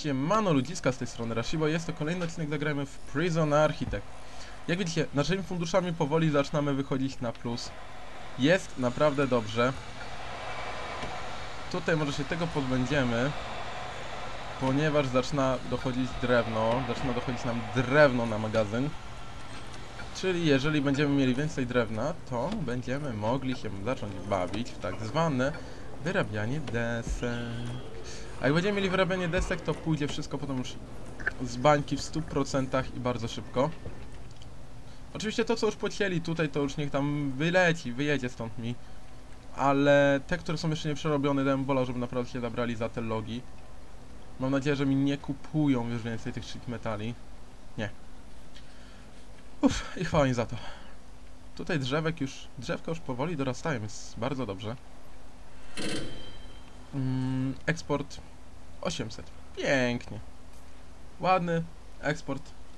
Siemano ludziska, z tej strony Rashibo. Jest to kolejny odcinek, zagrajmy w Prison Architect. Jak widzicie, naszymi funduszami powoli zaczynamy wychodzić na plus. Jest naprawdę dobrze. Tutaj może się tego pozbędziemy, ponieważ zaczyna dochodzić nam drewno na magazyn. Czyli jeżeli będziemy mieli więcej drewna, to będziemy mogli się zacząć bawić w tak zwane wyrabianie desek. A jak będziemy mieli wyrabianie desek, to pójdzie wszystko potem już z bańki w 100% i bardzo szybko. Oczywiście to, co już pocięli tutaj, to już niech tam wyleci, wyjedzie stąd mi. Ale te, które są jeszcze nie przerobione, dałem wolał, żeby naprawdę się zabrali za te logi. Mam nadzieję, że mi nie kupują już więcej tych sheet metali. Nie. Uff, i chwała im za to. Tutaj drzewka już powoli dorastają, jest bardzo dobrze. Eksport 800. Pięknie. Ładny eksport.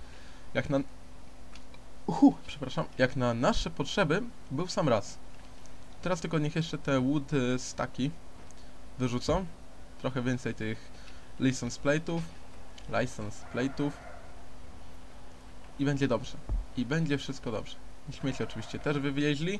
Jak na nasze potrzeby był w sam raz. Teraz tylko niech jeszcze te wood staki wyrzucą. Trochę więcej tych license plate'ów. I będzie dobrze. I będzie wszystko dobrze. Śmieci oczywiście też wywieźli.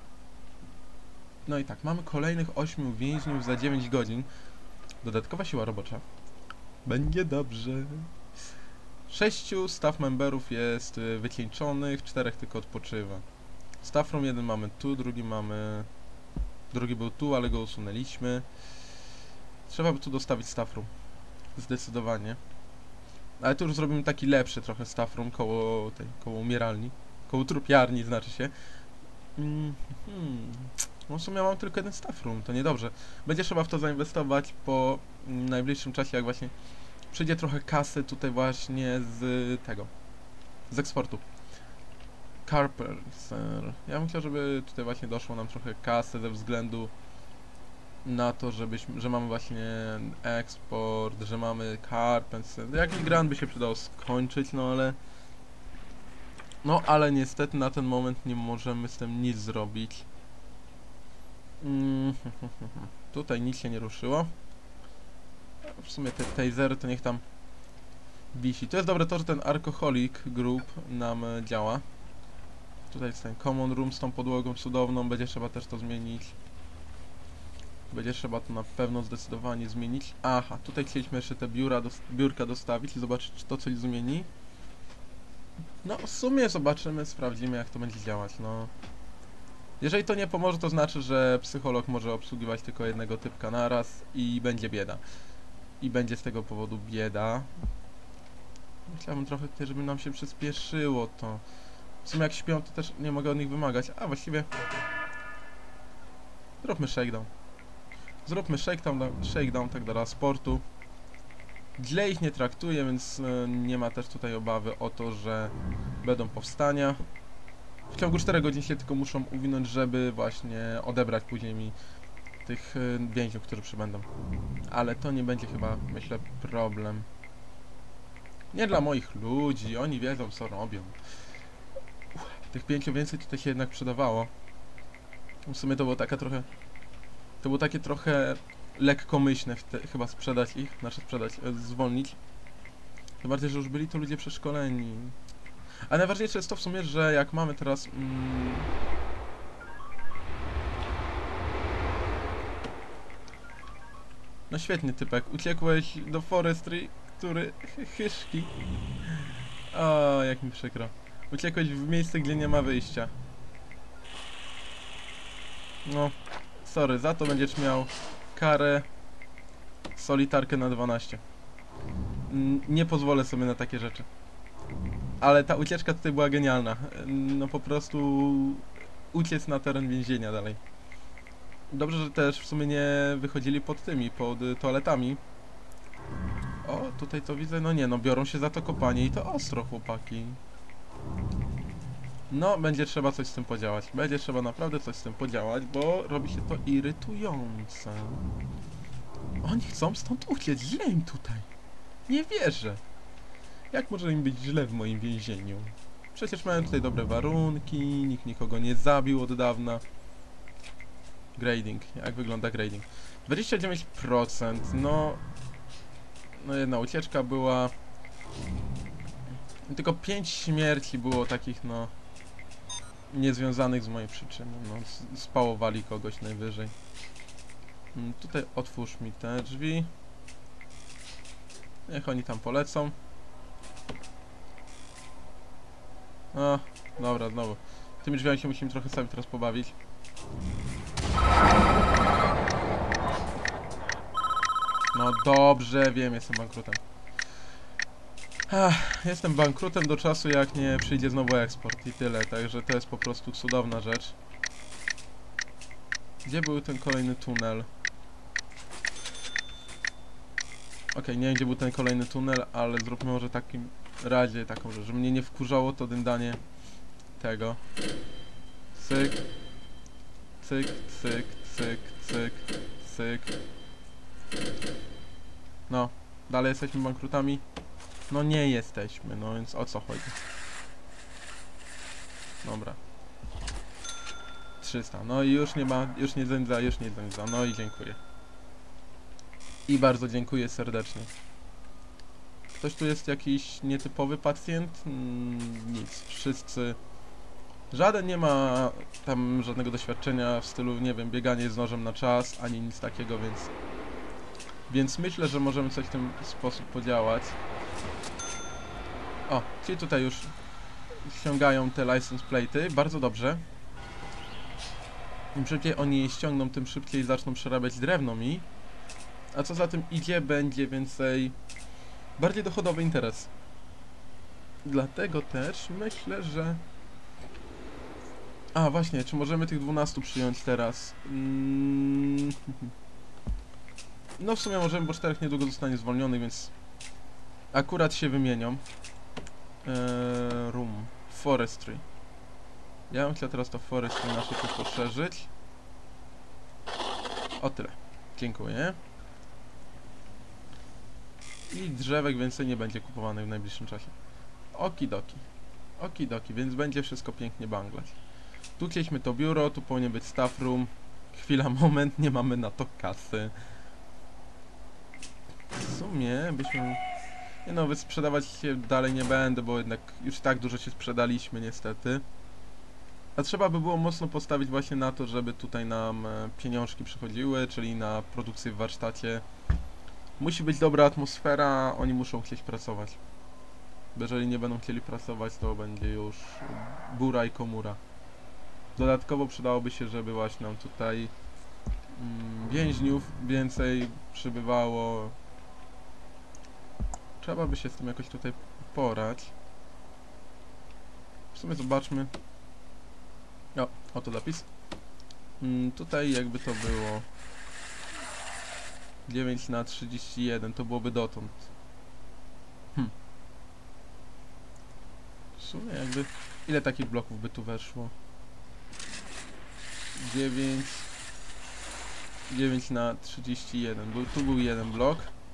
No i tak, mamy kolejnych 8 więźniów za 9 godzin. Dodatkowa siła robocza. Będzie dobrze. 6 staff memberów jest wycieńczonych, 4 tylko odpoczywa. Staff room 1 mamy tu, drugi był tu, ale go usunęliśmy. Trzeba by tu dostawić staff room. Zdecydowanie. Ale tu już zrobimy taki lepszy trochę staff room koło umieralni. Koło trupiarni znaczy się. No w sumie mam tylko jeden staff room, to niedobrze. Będzie trzeba w to zainwestować po najbliższym czasie, jak właśnie przyjdzie trochę kasy tutaj właśnie z eksportu. Carpenter. Ja bym chciał, żeby tutaj właśnie doszło nam trochę kasy ze względu na to, że mamy właśnie eksport, że mamy Carpenter. Jakiś grant by się przydało skończyć, ale niestety na ten moment nie możemy z tym nic zrobić. Tutaj nic się nie ruszyło. W sumie te tasery to niech tam wisi. To jest dobre to, że ten Alcoholic Group nam działa. Tutaj jest ten Common Room z tą podłogą cudowną. Będzie trzeba też to zmienić. Będzie trzeba to na pewno zdecydowanie zmienić. Aha, tutaj chcieliśmy jeszcze te biurka dostawić i zobaczyć, czy to coś zmieni. No, w sumie zobaczymy, sprawdzimy, jak to będzie działać, no. Jeżeli to nie pomoże, to znaczy, że psycholog może obsługiwać tylko jednego typka naraz i będzie bieda. I będzie z tego powodu bieda. Chciałbym trochę tutaj, żeby nam się przyspieszyło to. W sumie jak śpią, to też nie mogę od nich wymagać. A właściwie zróbmy shakedown. Zróbmy shakedown tak dla sportu. Źle ich nie traktuję, więc nie ma też tutaj obawy o to, że będą powstania. W ciągu 4 godzin się tylko muszą uwinąć, żeby właśnie odebrać później mi tych więźniów, którzy przybędą. Ale to nie będzie chyba, myślę, problem. Nie dla moich ludzi, oni wiedzą, co robią. Tych 5 więcej tutaj się jednak przydawało. W sumie to było takie trochę lekkomyślne chyba sprzedać ich, zwolnić. Tym bardziej, że już byli to ludzie przeszkoleni. A najważniejsze jest to w sumie, że jak mamy teraz... No świetnie, typek. Uciekłeś do forestry, który... Chyszki. O, jak mi przykro. Uciekłeś w miejsce, gdzie nie ma wyjścia. No, sorry, za to będziesz miał karę solitarkę na 12. Nie pozwolę sobie na takie rzeczy. Ale ta ucieczka tutaj była genialna. No po prostu uciec na teren więzienia dalej. Dobrze, że też w sumie nie wychodzili pod toaletami. O, tutaj to widzę, biorą się za to kopanie i to ostro, chłopaki. No, będzie trzeba coś z tym podziałać. Będzie trzeba naprawdę coś z tym podziałać, bo robi się to irytujące. Oni chcą stąd uciec, źle im tutaj. Nie wierzę. Jak może im być źle w moim więzieniu? Przecież mają tutaj dobre warunki, nikt nikogo nie zabił od dawna. Grading. Jak wygląda grading? 29%, no... No jedna ucieczka była. Tylko 5 śmierci było takich, no, niezwiązanych z mojej przyczyny. No, spałowali kogoś najwyżej. Tutaj otwórz mi te drzwi. Niech oni tam polecą. A, dobra, znowu. Tymi drzwiami się musimy trochę sami teraz pobawić. No dobrze, wiem, jestem bankrutem. Jestem bankrutem do czasu, jak nie przyjdzie znowu eksport i tyle, także to jest po prostu cudowna rzecz. Gdzie był ten kolejny tunel? Okej, nie wiem, gdzie był ten kolejny tunel, ale zróbmy może takim razie taką rzecz, żeby mnie nie wkurzało to dędanie tego. Cyk. Cyk, cyk, cyk, cyk, cyk. No, dalej jesteśmy bankrutami? No nie jesteśmy, no więc o co chodzi? Dobra. 300, no i już nie ma, już nie dzędza, no i dziękuję. I bardzo dziękuję serdecznie. Ktoś tu jest jakiś nietypowy pacjent? Nic, wszyscy... Żaden nie ma tam żadnego doświadczenia w stylu, nie wiem, bieganie z nożem na czas, ani nic takiego, więc myślę, że możemy coś w ten sposób podziałać. O, ci tutaj już ściągają te license plate'y, bardzo dobrze. Im szybciej oni je ściągną, tym szybciej zaczną przerabiać drewno mi. A co za tym idzie, będzie więcej... bardziej dochodowy interes. Dlatego też myślę, że... A, właśnie, czy możemy tych 12 przyjąć teraz? No w sumie możemy, bo 4 niedługo zostanie zwolnionych, więc... Akurat się wymienią. Room. Forestry. Ja bym chciał teraz to forestry na szybko poszerzyć. O tyle. Dziękuję. I drzewek więcej nie będzie kupowanych w najbliższym czasie. Okidoki. Okidoki, więc będzie wszystko pięknie banglać. Tu chcieliśmy to biuro, tu powinien być staff room. Chwila, moment, nie mamy na to kasy. W sumie byśmy... Nie no, sprzedawać się dalej nie będę, bo jednak już tak dużo się sprzedaliśmy niestety. A trzeba by było mocno postawić właśnie na to, żeby tutaj nam pieniążki przychodziły, czyli na produkcję w warsztacie. Musi być dobra atmosfera, oni muszą chcieć pracować. Bo jeżeli nie będą chcieli pracować, to będzie już bura i komura. Dodatkowo przydałoby się, żeby właśnie nam tutaj więźniów więcej przybywało. Trzeba by się z tym jakoś tutaj porać. W sumie zobaczmy. O, oto zapis. Tutaj jakby to było 9/31, to byłoby dotąd. W sumie jakby... Ile takich bloków by tu weszło? 9/31, bo tu był jeden blok.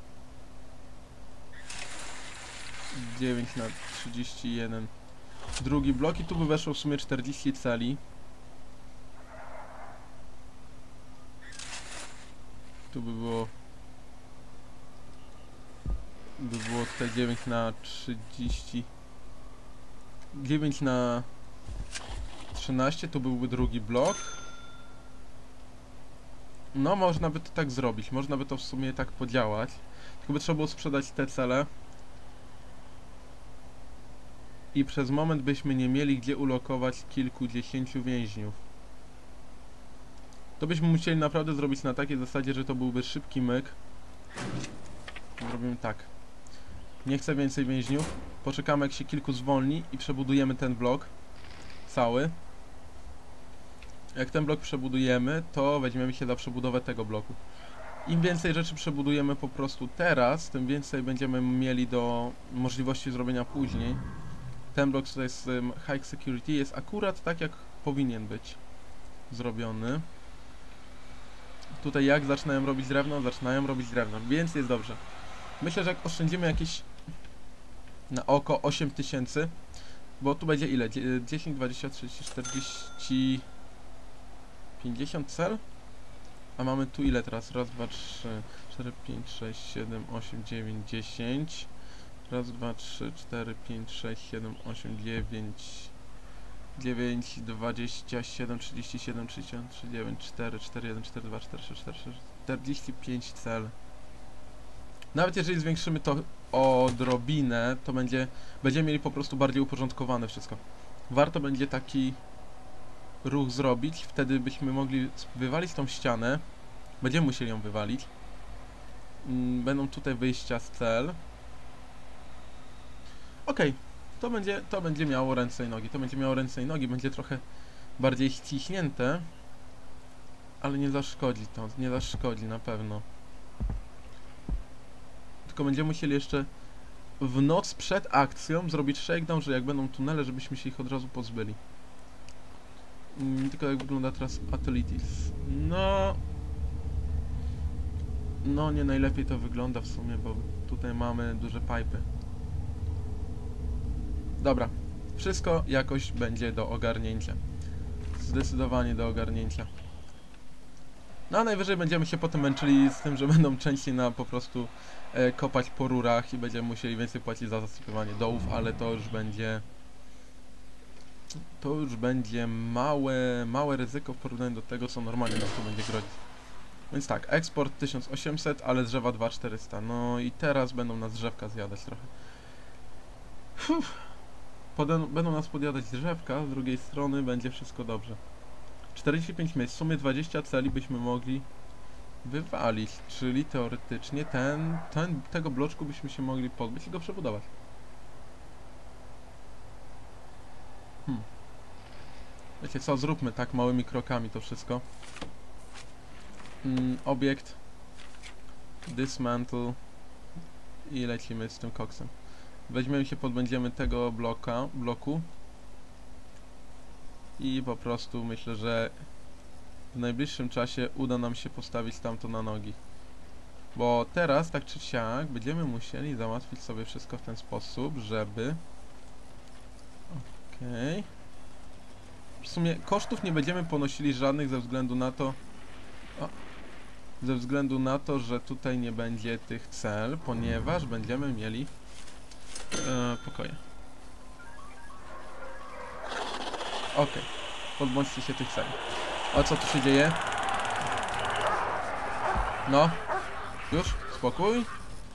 9/31 drugi blok i tu by weszło w sumie 40 cali. Tu by było tutaj 9/30, 9/13, tu byłby drugi blok. No można by to tak zrobić, można by to w sumie tak podziałać, tylko by trzeba było sprzedać te cele i przez moment byśmy nie mieli gdzie ulokować kilkudziesięciu więźniów. To byśmy musieli naprawdę zrobić na takiej zasadzie, że to byłby szybki myk. Zrobimy tak. Nie chcę więcej więźniów. Poczekamy, jak się kilku zwolni i przebudujemy ten blok cały. Jak ten blok przebudujemy, to weźmiemy się za przebudowę tego bloku. Im więcej rzeczy przebudujemy po prostu teraz, tym więcej będziemy mieli do możliwości zrobienia później. Ten blok tutaj z High Security jest akurat tak, jak powinien być zrobiony. Tutaj jak zaczynają robić drewno? Zaczynają robić drewno, więc jest dobrze. Myślę, że jak oszczędzimy jakieś na oko 8000, bo tu będzie ile? 10, 20, 30, 40, 50 cel? A mamy tu ile teraz? Raz, dwa, trzy, 4, 5, 6, 7, 8, 9, 10. Raz, dwa, 3, 4, 5, 6, 7, 8, 9, 27, 37, 33, 9, 4, 4, 1, 4, 2, 4, 6, 4, 6, 45 cel. Nawet jeżeli zwiększymy to odrobinę, to będziemy mieli po prostu bardziej uporządkowane wszystko. Warto będzie taki ruch zrobić, wtedy byśmy mogli wywalić tą ścianę. Będziemy musieli ją wywalić. Będą tutaj wyjścia z cel. Okej, to będzie miało ręce i nogi. To będzie miało ręce i nogi, będzie trochę bardziej ściśnięte, ale nie zaszkodzi to, nie zaszkodzi na pewno. Tylko będziemy musieli jeszcze w noc przed akcją zrobić shakedown, że jak będą tunele, żebyśmy się ich od razu pozbyli. Tylko jak wygląda teraz Atelitis. No nie najlepiej to wygląda w sumie, bo tutaj mamy duże pipy. Dobra, wszystko jakoś będzie do ogarnięcia. Zdecydowanie do ogarnięcia. No a najwyżej będziemy się potem męczyli z tym, że będą częściej po prostu kopać po rurach i będziemy musieli więcej płacić za zasypywanie dołów, ale to już będzie małe ryzyko w porównaniu do tego, co normalnie nam tu będzie grozić. Więc tak, eksport 1800, ale drzewa 2400. No i teraz będą nas drzewka zjadać trochę. Będą nas podjadać drzewka, z drugiej strony będzie wszystko dobrze. 45 miejsc, w sumie 20 celi byśmy mogli wywalić, czyli teoretycznie tego bloczku byśmy się mogli pozbyć i go przebudować. Wiecie co, zróbmy tak małymi krokami to wszystko. Obiekt, dismantle i lecimy z tym koksem. Weźmiemy się, podbędziemy tego bloku i po prostu myślę, że w najbliższym czasie uda nam się postawić tamto na nogi. Bo teraz, tak czy siak, będziemy musieli załatwić sobie wszystko w ten sposób, żeby... Okej. W sumie kosztów nie będziemy ponosili żadnych ze względu na to, że tutaj nie będzie tych cel, ponieważ będziemy mieli pokoje. Okej. Pozbądźcie się tych cel. O co tu się dzieje? No. Już? Spokój.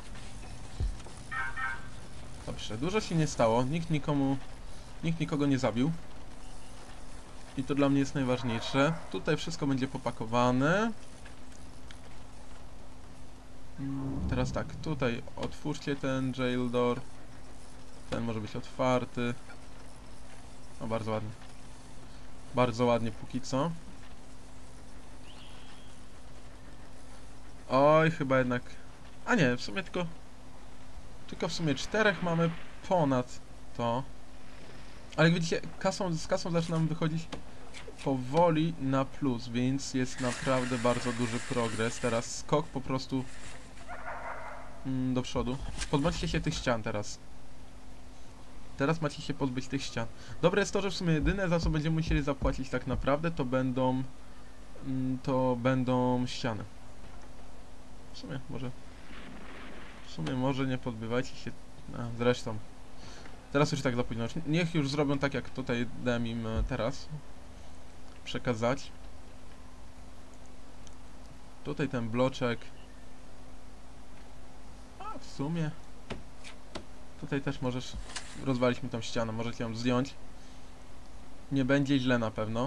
Dobrze, dużo się nie stało. Nikt nikogo nie zabił. I to dla mnie jest najważniejsze. Tutaj wszystko będzie popakowane. Teraz tak, tutaj otwórzcie ten jail door. Ten może być otwarty. No bardzo ładnie. Bardzo ładnie póki co. Oj, chyba jednak... A nie, w sumie tylko w sumie 4 mamy ponad to. Ale jak widzicie, z kasą zaczynamy wychodzić powoli na plus, więc jest naprawdę bardzo duży progres. Teraz skok po prostu do przodu. Pozbądźcie się tych ścian teraz. Teraz macie się pozbyć tych ścian. Dobre jest to, że w sumie jedyne, za co będziemy musieli zapłacić tak naprawdę, to będą ściany. W sumie może nie pozbywajcie się... zresztą. Teraz już tak za późno. Niech już zrobią tak, jak tutaj dałem im teraz przekazać. Tutaj ten bloczek. A w sumie tutaj też możesz rozwalić mi tą ścianę, możecie ją zdjąć. Nie będzie źle na pewno.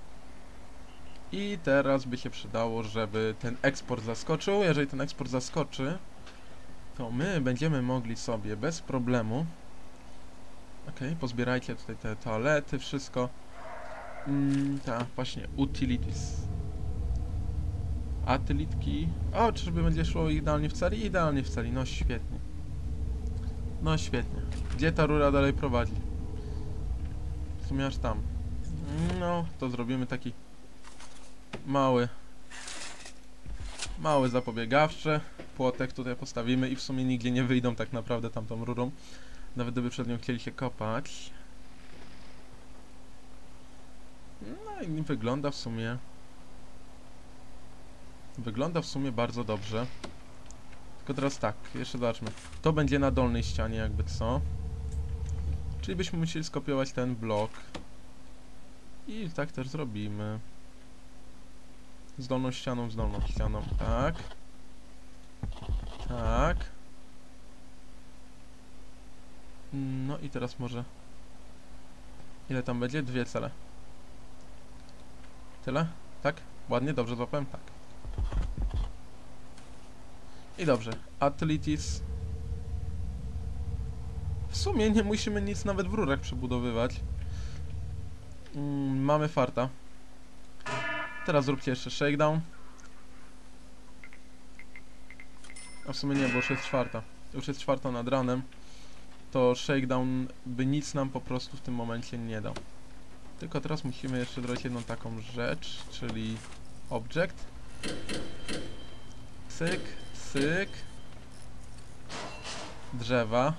I teraz by się przydało, żeby ten eksport zaskoczył. Jeżeli ten eksport zaskoczy, to my będziemy mogli sobie bez problemu... Okej, pozbierajcie tutaj te toalety, wszystko. Tak, właśnie, utilities. Atelitki. O, czyżby będzie szło idealnie w celi? Idealnie w celi, no świetnie. No świetnie. Gdzie ta rura dalej prowadzi? W sumie aż tam. No, to zrobimy taki mały zapobiegawczy. Płotek tutaj postawimy i w sumie nigdzie nie wyjdą tak naprawdę tamtą rurą. Nawet gdyby przed nią chcieli się kopać. No i wygląda w sumie Wygląda w sumie bardzo dobrze. Tylko teraz tak, jeszcze zobaczmy. To będzie na dolnej ścianie jakby co. Czyli byśmy musieli skopiować ten blok. I tak też zrobimy. Z dolną ścianą, tak. Tak. No i teraz może... Ile tam będzie? 2 cele. Tyle? Tak? Ładnie, dobrze złapałem? Tak. I dobrze. Athletics. W sumie nie musimy nic nawet w rurach przebudowywać. Mamy farta. Teraz zróbcie jeszcze shakedown. A w sumie nie, bo już jest czwarta. Już jest czwarta nad ranem. To shakedown by nic nam po prostu w tym momencie nie dał. Tylko teraz musimy jeszcze zrobić jedną taką rzecz, czyli object. Cyk, cyk. Drzewa.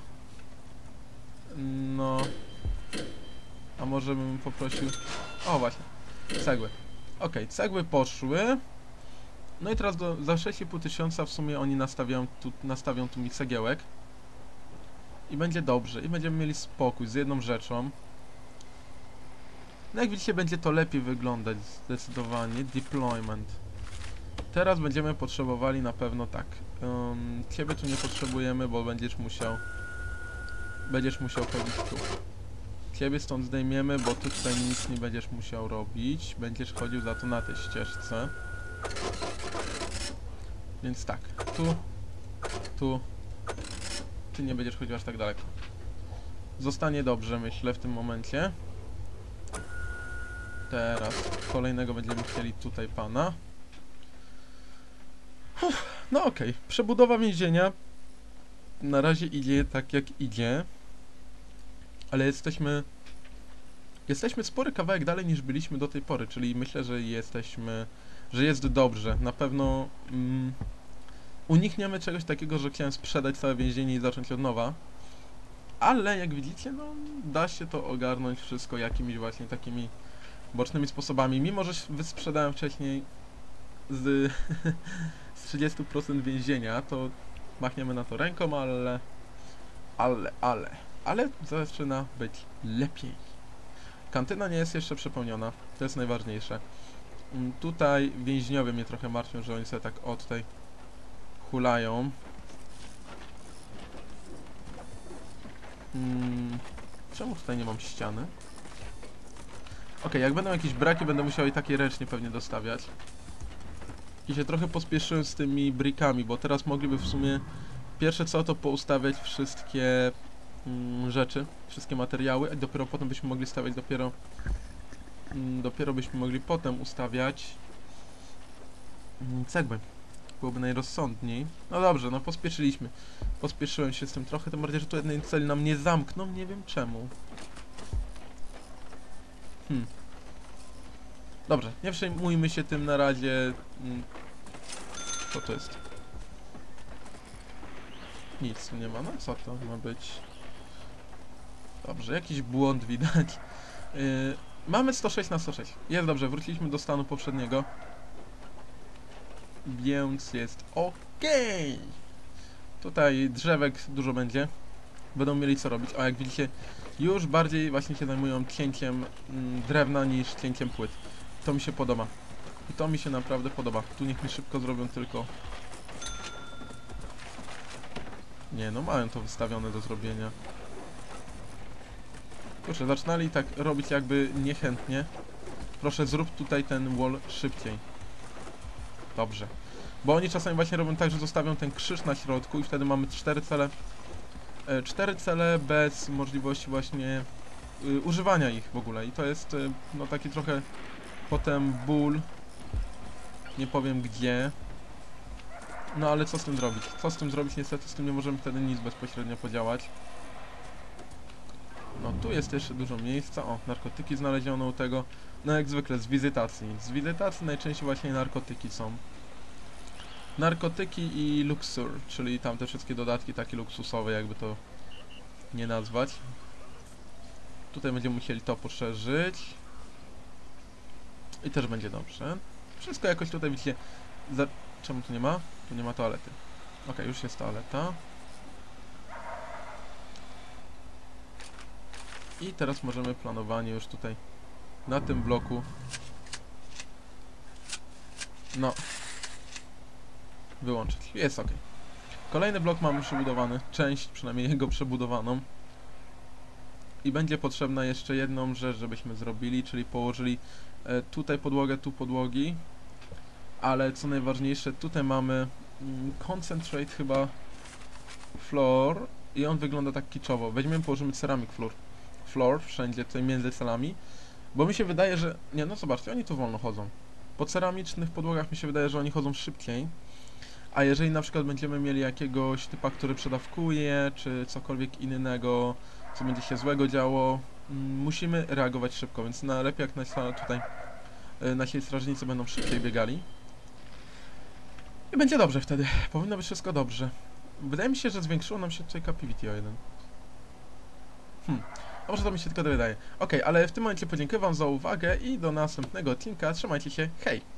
No. A może bym poprosił... O właśnie, cegły. Ok, cegły poszły. No i teraz za 6,5 tysiąca w sumie oni nastawią tu mi cegiełek. I będzie dobrze. I będziemy mieli spokój z jedną rzeczą. No jak widzicie, będzie to lepiej wyglądać zdecydowanie. Deployment. Teraz będziemy potrzebowali na pewno tak. Ciebie tu nie potrzebujemy, bo będziesz musiał chodzić tu. Ciebie stąd zdejmiemy, bo ty tutaj nic nie będziesz musiał robić. Będziesz chodził za to na tej ścieżce. Więc tak, tu. Ty nie będziesz chodził aż tak daleko. Zostanie dobrze, myślę, w tym momencie. Teraz kolejnego będziemy chcieli tutaj pana. No okej, przebudowa więzienia na razie idzie tak jak idzie. Ale jesteśmy spory kawałek dalej niż byliśmy do tej pory, czyli myślę, że jest dobrze. Na pewno unikniemy czegoś takiego, że chciałem sprzedać całe więzienie i zacząć od nowa. Ale jak widzicie, no da się to ogarnąć wszystko jakimiś właśnie takimi bocznymi sposobami. Mimo że wysprzedałem wcześniej z 30% więzienia, to machniemy na to ręką, ale zaczyna być lepiej. Kantyna nie jest jeszcze przepełniona, to jest najważniejsze. Tutaj więźniowie mnie trochę martwią, że oni sobie tak o tutaj hulają. Czemu tutaj nie mam ściany? Ok, jak będą jakieś braki, będę musiał i takie ręcznie pewnie dostawiać. I się trochę pospieszyłem z tymi brickami, bo teraz mogliby w sumie pierwsze co to poustawiać wszystkie rzeczy, wszystkie materiały, a dopiero potem byśmy mogli stawiać dopiero byśmy mogli potem ustawiać cegły. Byłoby najrozsądniej. No dobrze, no pospieszyłem się z tym trochę, tym bardziej, że tu jednej celi nam nie zamkną, nie wiem czemu. Dobrze, nie przejmujmy się tym na razie. Co to jest? Nic tu nie ma, no co to ma być? Dobrze, jakiś błąd widać. Mamy 106 na 106. Jest dobrze, wróciliśmy do stanu poprzedniego. Więc jest ok. Tutaj drzewek dużo będzie. Będą mieli co robić. A jak widzicie, już bardziej właśnie się zajmują cięciem drewna niż cięciem płyt. To mi się podoba. I to mi się naprawdę podoba. Tu niech mi szybko zrobią tylko... Nie no, mają to wystawione do zrobienia. Kurczę, zaczynali tak robić jakby niechętnie. Proszę, zrób tutaj ten wall szybciej. Dobrze. Bo oni czasami właśnie robią tak, że zostawią ten krzyż na środku i wtedy mamy 4 cele. 4 cele bez możliwości właśnie używania ich w ogóle. I to jest no taki trochę potem ból. Nie powiem gdzie. No ale co z tym zrobić? Co z tym zrobić? Niestety z tym nie możemy wtedy nic bezpośrednio podziałać. No tu jest jeszcze dużo miejsca. O, narkotyki znaleziono u tego. No jak zwykle z wizytacji. Z wizytacji najczęściej właśnie narkotyki są. Narkotyki i luxur, czyli tam te wszystkie dodatki takie luksusowe, jakby to nie nazwać. Tutaj będziemy musieli to poszerzyć. I też będzie dobrze. Wszystko jakoś tutaj widzicie Czemu tu nie ma? Tu nie ma toalety. Ok, już jest toaleta. I teraz możemy planowanie już tutaj na tym bloku. No. Wyłączyć. Jest ok. Kolejny blok mamy przebudowany. Część przynajmniej jego przebudowaną. I będzie potrzebna jeszcze jedną rzecz, żebyśmy zrobili, czyli położyli tutaj podłogę, tu podłogi. Ale co najważniejsze, tutaj mamy concentrate chyba floor i on wygląda tak kiczowo. Weźmiemy, położymy ceramic floor wszędzie tutaj między celami, bo mi się wydaje, że... Nie, no zobaczcie, oni tu wolno chodzą. Po ceramicznych podłogach mi się wydaje, że oni chodzą szybciej. A jeżeli na przykład będziemy mieli jakiegoś typa, który przedawkuje, czy cokolwiek innego, co będzie się złego działo, musimy reagować szybko, więc najlepiej jak tutaj nasi strażnicy będą szybciej biegali. I będzie dobrze wtedy. Powinno być wszystko dobrze. Wydaje mi się, że zwiększyło nam się tutaj capacity o 1. A może to mi się tylko wydaje. Ok, ale w tym momencie podziękuję wam za uwagę i do następnego odcinka. Trzymajcie się, hej!